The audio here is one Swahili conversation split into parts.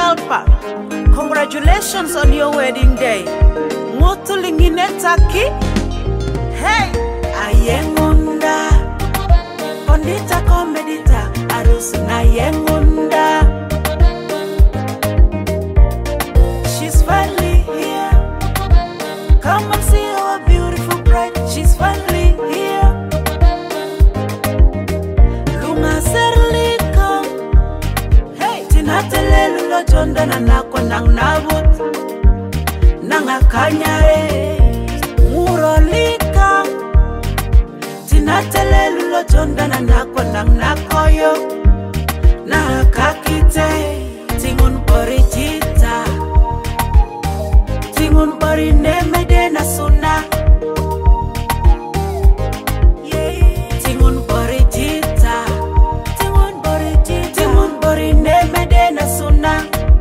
Scalper, congratulations on your wedding day. Ngutulinginetaki. Hey, ayengunda. Kondita komedita, arusi na yengunda. She's finally here. Come and see our beautiful bride. She's finally here. Lunga serlika. Hey, tinatele lulo jonda na nako nang nabut. Nanga kanyare. Murolika. Tinatele lulo jonda na nako nang nakoyo. Na kakite. Tingun borijita. Tingun bori nemede na suna. Tingun bori jita. Tingun bori jita. Tingun bori nemede na suna.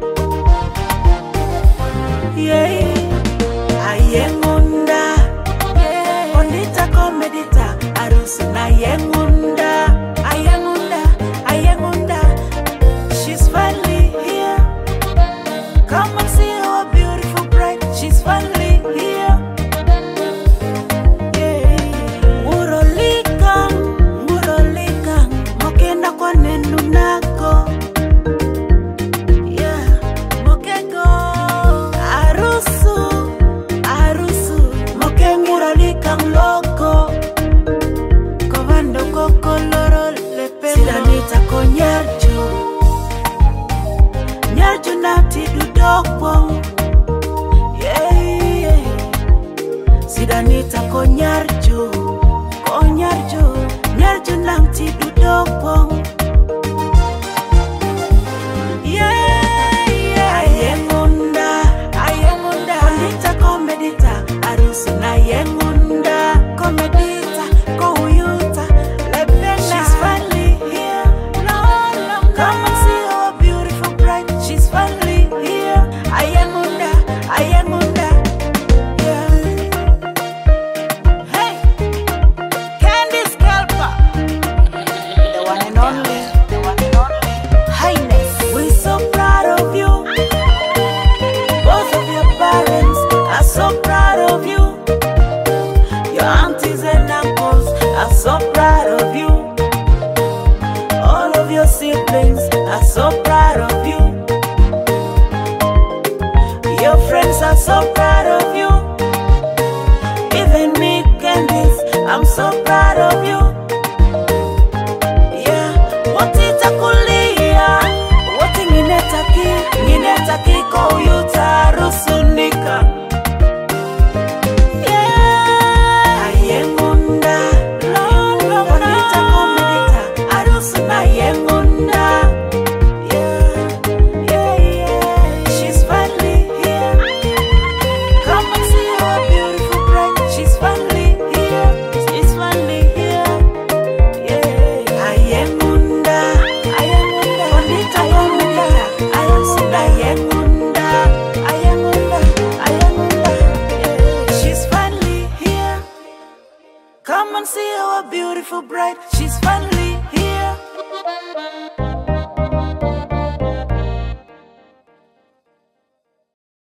Ayengunda. Kondita komedita. Arusi na yengunda. Ayengunda. Ayengunda. She's finally here. Come and see our beautiful bride. She's finally here. Murolika, murolika, mokenda kwa nenu nako. Mokego. Arusu, arusu, moke murolika loko. Kovando koko loro lepe. Sidanita konyarju. Nyarju nati dudokwo. Sidanita konyarju, konyarju, nyarju nang ti dudokwo. Ayengunda, ayengunda, kondita komedita, arusi na yengunda. Komedita, kouyuta, lepena. She's finally here. Come and see our beautiful bride. She's finally here. Ayengunda, ayengunda. So proud of you. All of your siblings are so proud of you. Your friends are so proud of you. Even me, Candice, I'm so proud of you. What is a kulia? What in Ginetaki, ko yuta rusunika. She's finally here. Come and see our beautiful bride. She's finally here. She's finally here. Ayengunda, ayengunda, kondita komedita, ayengunda, ayengunda, ayengunda, ayengunda. She's finally here. Come and see our beautiful bride. She's finally here.